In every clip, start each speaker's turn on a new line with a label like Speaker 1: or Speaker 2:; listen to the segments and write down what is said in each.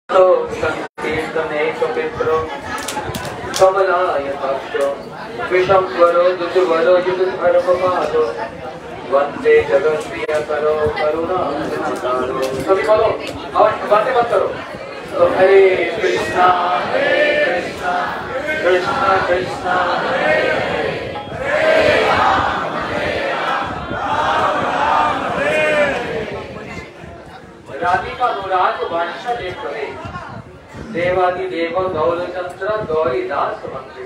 Speaker 1: संकीर्तने चपित्रो कमलायताक्षो विषम्वरो दुर्वरो युगधर्मपादो वंदे जगत्प्रियकरो करुणावतारो। सभी बोलो, और बातें मत करो। तो हरे कृष्णा कृष्णा कृष्णा राधिका अनुराग वांछा देख करे देवादि देव गौर चंद्र गौरी दास मंदिर।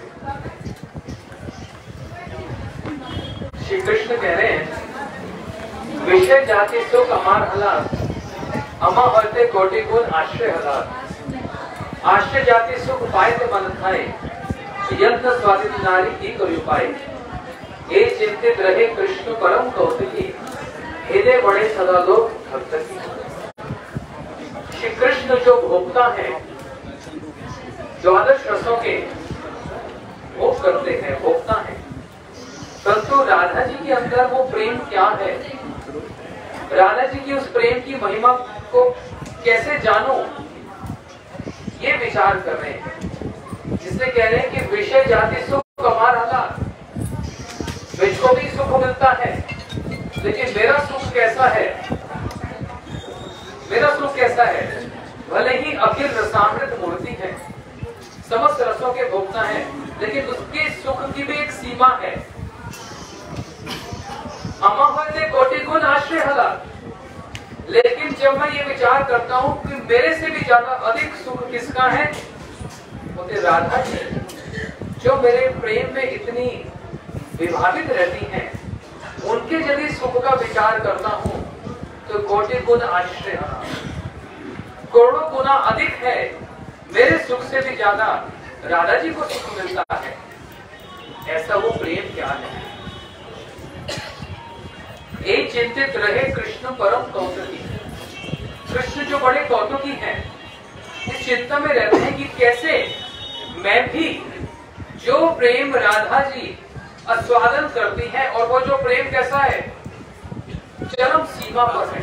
Speaker 1: श्री कृष्ण कह रहे हैं विषय जाति सुख अमार हलात अमा होते कोटि गुण आश्रय हलात। आश्रय जाति सुख पाए ते मन खाए यंत्र स्वादित नारी की करी पाए। ये चिंतित रहे कृष्ण परम कौतुकी हृदय बड़े सदा लोग भक्त की। श्री कृष्ण जो भोक्ता है, द्वादश रसों के भोग करते हैं, भोक्ता है, परंतु राधा जी के अंदर वो प्रेम क्या है, राधा जी की उस प्रेम की महिमा को कैसे जानो, ये विचार कर रहे हैं। जिससे कह रहे हैं कि विषय जाति सुख हमारा, मुझको भी सुख मिलता है, लेकिन मेरा सुख कैसा है, मेरा सुख कैसा है? भले ही अखिल रसामृत मूर्ति है, समस्त रसों के भोक्ता है, लेकिन उसके सुख की भी एक सीमा है। अमहते कोटि गुण आश्रय हला। लेकिन जब मैं ये विचार करता हूँ कि मेरे से भी ज्यादा अधिक सुख किसका है, वो तो राधा जी जो मेरे प्रेम में इतनी विभावित रहती हैं, उनके यदि सुख का विचार करता हूँ तो कोटि गुण आश्रय करोड़ों गुना अधिक है, मेरे सुख से भी ज्यादा राधा जी को सुख मिलता है। ऐसा वो प्रेम क्या है? एक चिंतित रहे कृष्ण परम कौतुकी। कृष्ण जो बड़े कौतुकी हैं, इस चिंता में रहते हैं कि कैसे मैं भी जो प्रेम राधा जी आस्वादन करती है, और वो जो प्रेम कैसा है, चरम सीमा पर है,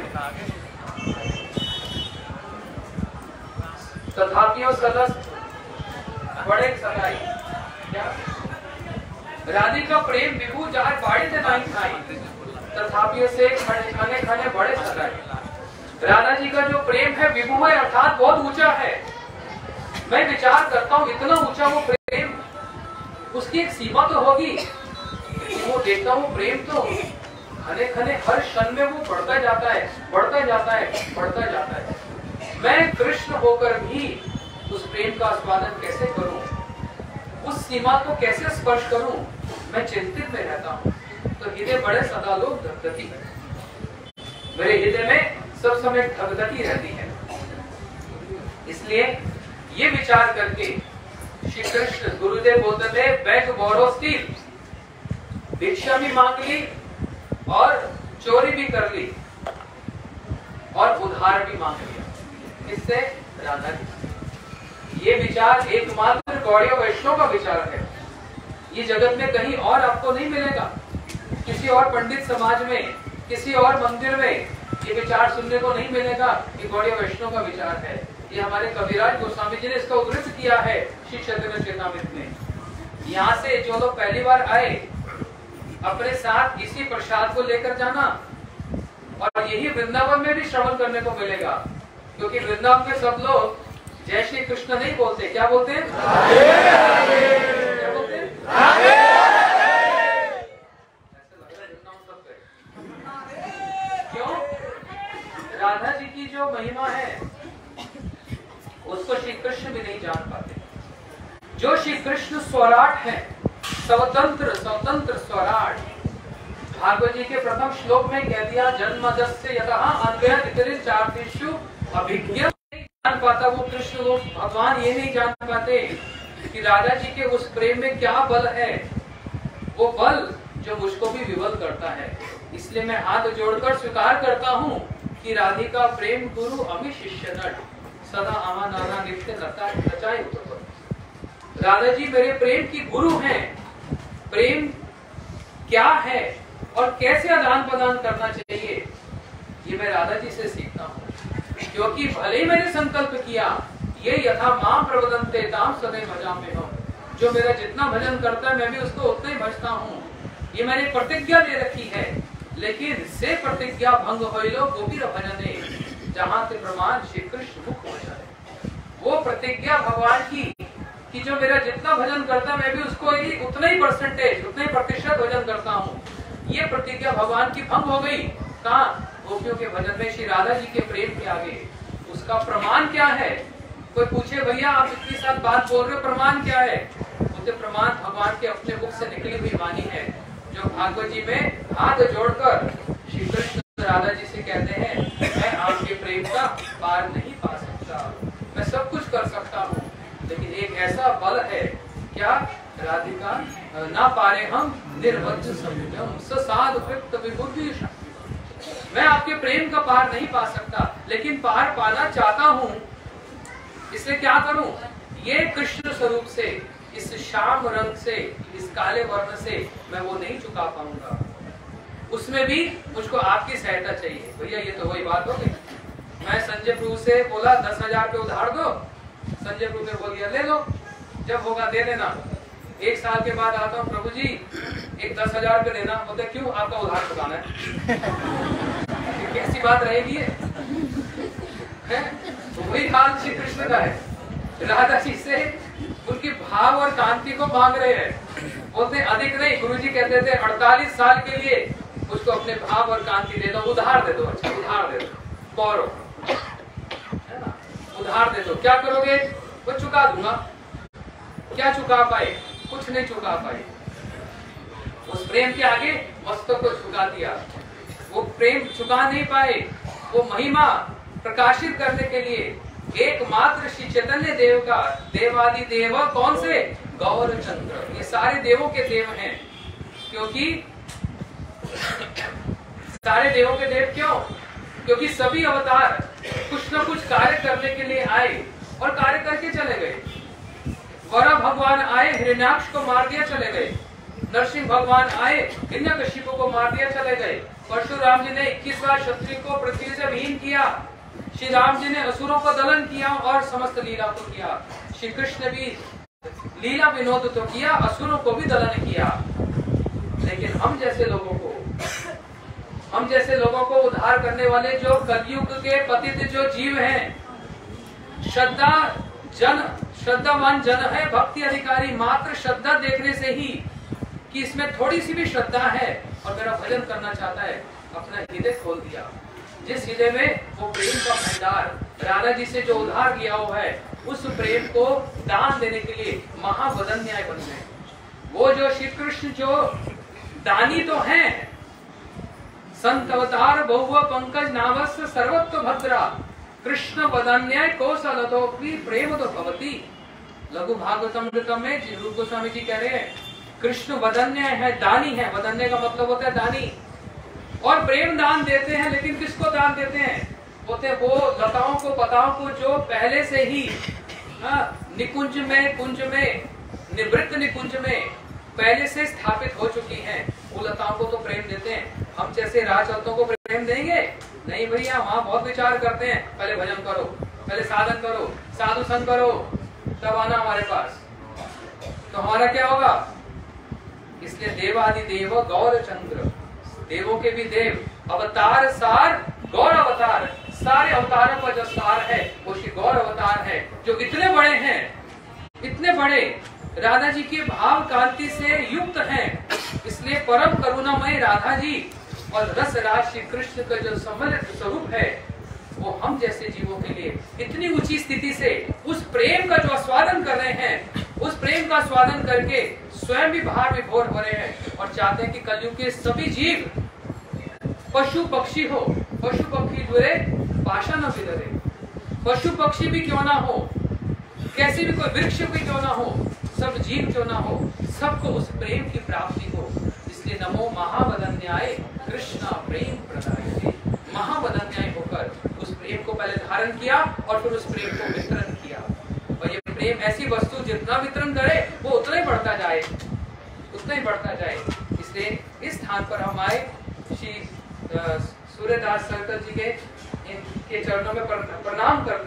Speaker 1: तथापियो सदस बड़े सगाई। क्या राधिका प्रेम विभू जार बाड़ी से नहीं खाई, तथापियो से खाने खाने बड़े सगाई। राधा जी का जो प्रेम है विभू है, अर्थात बहुत ऊंचा है। मैं विचार करता हूँ इतना ऊंचा वो प्रेम, उसकी एक सीमा तो होगी। वो देखता हूँ प्रेम तो खने खने हर क्षण में वो बढ़ता जाता है, बढ़ता जाता है, बढ़ता जाता है। मैं कृष्ण होकर भी उस प्रेम का आस्वादन कैसे करूं, उस सीमा को कैसे स्पर्श करूं, मैं चिंतित में रहता हूं। तो हृदय बड़े सदा लोग धगधकी है, मेरे हृदय में सब समय धगधकी रहती है। इसलिए ये विचार करके श्री कृष्ण गुरुदेव बोलते थे, बैग बोरो स्टील, भिक्षा भी मांग ली और चोरी भी कर ली और उधार भी मांग लिया। इससे राधा जी, ये विचार एकमात्र गौड़ीय वैष्णव का विचार है। ये जगत में कहीं और आपको नहीं मिलेगा। किसी और पंडित समाज में, किसी और मंदिर में ये विचार सुनने को नहीं मिलेगा कि गौड़ीय वैष्णव का विचार है। ये हमारे कविराज गोस्वामी जी ने इसका उद्धृत किया है श्री चैतन्य चेतामृत में। यहाँ से जो लोग पहली बार आए, अपने साथ इसी प्रसाद को लेकर जाना, और यही वृंदावन में भी श्रवण करने को मिलेगा, क्योंकि वृंदावन में सब लोग जय श्री कृष्ण नहीं बोलते। क्या बोलते हैं? क्या बोलते हैं? क्यों? राधा जी की जो महिमा है उसको श्री कृष्ण भी नहीं जान पाते। जो श्री कृष्ण स्वराट है, स्वतंत्र स्वतंत्र स्वराट। भागवत जी के प्रथम श्लोक में कह दिया, जन्मजस्य यतः अन्वयः इतरित चार्तेषु अभिज्ञ। नहीं जान पाता वो कृष्ण, वो भगवान ये नहीं जान पाते कि राधा जी के उस प्रेम में क्या बल है, वो बल जो मुझको भी विवल करता है। इसलिए मैं हाथ जोड़कर स्वीकार करता हूँ कि राधिका प्रेम गुरु अमि शिष्य नट सदा आमा नाना नित्य नचाए। राधा जी मेरे प्रेम की गुरु हैं। प्रेम क्या है और कैसे आदान प्रदान करना चाहिए, ये मैं राधा जी से सीखता हूँ। क्योंकि भले ही मैंने संकल्प किया ये यथा मां प्रवदन्ते ताम सदैव भजामि हम। जो मेरा जितना भजन करता है मैं भी उसको उतना ही भजता हूँ। ये मैंने प्रतिज्ञा दे रखी है, लेकिन से प्रतिज्ञा भंग होइलो गोपीर भजने जहाँ से प्रमाण श्री कृष्ण मुख हो जाए। वो प्रतिज्ञा भगवान की कि जो मेरा जितना भजन करता है मैं भी उसको ही उतना ही परसेंटेज, उतना ही प्रतिशत भजन करता हूँ। ये प्रतिज्ञा भगवान की भंग हो गई। कहाँ? गोपियों के भजन में, श्री राधा जी के प्रेम के आगे। उसका प्रमाण क्या है? कोई पूछे भैया आप इतनी साल बात बोल रहे हो, प्रमाण क्या है? बोलते प्रमाण भगवान के अपने मुख से निकली हुई वाणी है, जो भागवत जी में हाथ जोड़कर श्री कृष्ण राधा जी से कहते हैं मैं आपके प्रेम का पार नहीं पा सकता, मैं सब कुछ कर सकता हूँ, लेकिन एक ऐसा बल है, क्या? राधिका ना पारे हम निर्वज्ज समुद्रम ससाध कृत विबुद्धि शक्ति। मैं आपके प्रेम का पार नहीं पा सकता, लेकिन पार पाना चाहता हूँ। इसलिए क्या करूं? ये कृष्ण स्वरूप से, इस श्याम रंग से, इस काले वर्ण से मैं वो नहीं चुका पाऊंगा। उसमें भी मुझको आपकी सहायता चाहिए। भैया ये तो वही बात हो गई। मैं संजय प्रभु से बोला 10,000 रुपये उधार दो, संजय प्रभु ने बोल दिया ले लो, जब होगा दे देना। 1 साल के बाद आता हूँ, प्रभु जी एक 10,000 रुपये देना। बोलते क्यों? आपका उधार चुकाना है। कैसी बात रहेगी है? तो वही हाल श्री कृष्ण का है। राधा जी से उनकी भाव और कांति को मांग रहे हैं। बोलते अधिक नहीं, गुरुजी कहते थे 48 साल के लिए उसको अपने भाव और कांति दे दो, उधार दे दो। अच्छा उधार दे दो, बोरो है ना, उधार दे दो। क्या करोगे? वो चुका दूंगा। क्या चुका पाए? कुछ नहीं चुका पाए। उस प्रेम के आगे मस्तक को झुका दिया। वो प्रेम चुका नहीं पाए। वो महिमा प्रकाशित करने के लिए एकमात्र श्री चैतन्य देव का, देवादि देव कौन से? गौर चंद्र। ये सारे देवों के देव हैं, क्योंकि सारे देवों के देव क्यों? क्योंकि सभी अवतार कुछ न कुछ कार्य करने के लिए आए और कार्य करके चले गए। वरा भगवान आए, हिरण्याक्ष को मार दिया चले गए। नरसिंह भगवान आए, हिरण्यकशिपु को मार दिया चले गए। परशुराम जी ने 21 बार क्षत्रिय को पृथ्वी से विहीन किया। श्री राम जी ने असुरों को दलन किया और समस्त लीला को किया। श्री कृष्ण भी लीला विनोद तो किया, असुरों को भी दलन किया। लेकिन हम जैसे लोगों को उद्धार करने वाले जो कलयुग के पतित जो जीव हैं, श्रद्धावान जन है, भक्ति अधिकारी, मात्र श्रद्धा देखने से ही कि इसमें थोड़ी सी भी श्रद्धा है और मेरा भजन करना चाहता है, अपना हृदय खोल दिया। जिस हृदय में वो प्रेम का भंडार राधा जी से जो उधार किया हुआ है, उस प्रेम को दान देने के लिए महावदन्याय बन गए। वो जो श्री कृष्ण जो दानी तो हैं, संत अवतार बहुव पंकज नावस्य सर्वत्व भद्रा कृष्ण वदन्याय कौशलतो प्रेम तो भवती। लघु भागवतम में रूप गोस्वामी जी कह रहे हैं कृष्ण वदन्याय है, दानी है। वदन्याय का मतलब होता है दानी। और प्रेम दान देते हैं, लेकिन किसको दान देते हैं? बोलते वो लताओं को, पताओं को जो पहले से ही निकुंज में, कुंज में, निवृत्त निकुंज में पहले से स्थापित हो चुकी हैं, वो लताओं को तो प्रेम देते हैं। हम जैसे राजचलतों को प्रेम देंगे? नहीं भैया, वहाँ बहुत विचार करते हैं, पहले भजन करो, पहले साधन करो, साधु संग करो, तब आना हमारे पास। तो हमारा क्या होगा? इसलिए देवादि देव गौर चंद्र, देवों के भी देव, अवतार सार, गौर अवतार, सारे अवतारों का जो सार है वो श्री गौर अवतार है, जो इतने बड़े हैं, इतने बड़े राधा जी के भाव कांति से युक्त हैं। इसलिए परम करुणामय राधा जी और रस राज श्री कृष्ण का जो सम्मिलित स्वरूप है, वो हम जैसे जीवों के लिए इतनी ऊंची स्थिति से उस प्रेम का जो आस्वादन कर रहे हैं, उस प्रेम का आस्वादन करके स्वयं भी भार विभोर हो रहे हैं और चाहते हैं कि कलयुग के सभी जीव, पशु पक्षी हो, पशु पक्षी जुड़े पाशा न बिदरे, पशु पक्षी भी क्यों ना हो, कैसी भी कोई वृक्ष भी क्यों ना हो, सब जीव क्यों ना हो, सबको उस प्रेम की प्राप्ति हो। इसलिए नमो महावदन्याय कृष्णा प्रेम प्रदायते। महावदन्याय होकर उस प्रेम को पहले धारण किया और फिर उस प्रेम को वितरण किया। और ये प्रेम ऐसी वस्तु जितना वितरण करे वो उतना ही बढ़ता जाए, उतना ही बढ़ता जाए। इसलिए इस स्थान पर हम आए, श्री सूर्यदास सरकर जी के चरणों में प्रणाम करते हैं।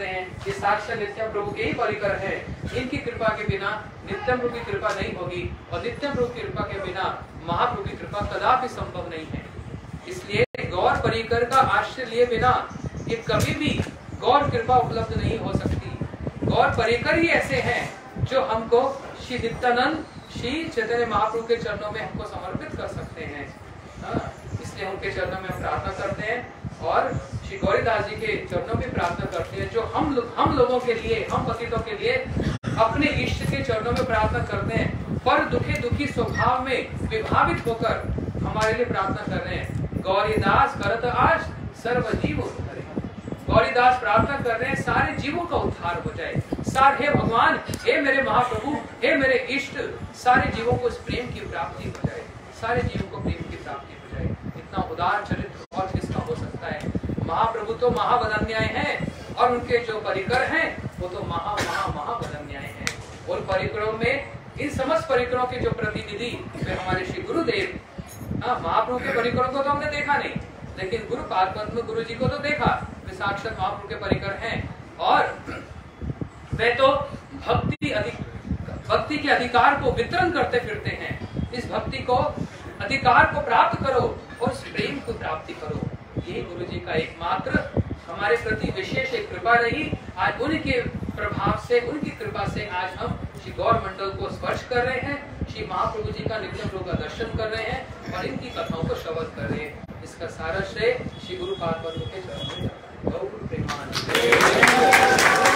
Speaker 1: ये साक्षात नित्यम प्रभु के ही परिकर हैं। इनकी कृपा के बिना नित्यम प्रभु की कृपा नहीं होगी और नित्यम प्रभु की कृपा के बिना महाप्रभु की कृपा कदापि संभव नहीं है। इसलिए गौर परिकर का आश्रय लिए बिना ये कभी भी गौर कृपा उपलब्ध नहीं हो सकती। गौर परिकर ही ऐसे हैं जो हमको श्री नित्यानंद श्री चैतन्य महाप्रभु के चरणों में हमको समर्पित कर सकते हैं। इसलिए उनके चरणों में हम प्रार्थना करते हैं और श्री गौरीदास जी के चरणों में प्रार्थना करते हैं, जो हम लोगों के लिए, हम पतितों के लिए अपने इष्ट के चरणों में प्रार्थना करते हैं, पर दुखी स्वभाव में विभावित होकर हमारे लिए प्रार्थना कर रहे हैं। गौरीदास करत आज सर्व जीव उद्धारे। गौरीदास प्रार्थना कर रहे हैं सारे जीवों का उद्धार हो जाए। हे भगवान, हे मेरे महाप्रभु, हे मेरे इष्ट, सारे जीवों को इस प्रेम की प्राप्ति हो जाए, सारे जीवों को प्रेम की प्राप्ति हो जाए। इतना उदार चरित्र और किसका हो सकता है। महाप्रभु तो महावदन्याय हैं और उनके जो परिकर हैं वो तो महावदन्याय हैं। उन परिकरों में, इन समस्त परिकरों के जो प्रतिनिधि वे हमारे श्री गुरुदेव, महाप्रभु के परिकरों को तो हमने देखा नहीं, लेकिन गुरु पादपद्म गुरु जी को तो देखा। वे साक्षात महाप्रभु के परिकर हैं और वे तो भक्ति के अधिकार को वितरण करते फिरते हैं। इस भक्ति को, अधिकार को प्राप्त करो और उस प्रेम को प्राप्ति करो। यही गुरु जी का एकमात्र हमारे प्रति विशेष एक कृपा रही। आज उनके प्रभाव से, उनकी कृपा से आज हम श्री गौर मंडल को स्पर्श कर रहे हैं, श्री महाप्रभु जी का नित्य प्रभु का दर्शन कर रहे हैं और इनकी कथाओं को श्रवण कर रहे हैं। इसका सारा श्रेय श्री गुरु पाद के चरणों में जाता है। गौर प्रेमानंद।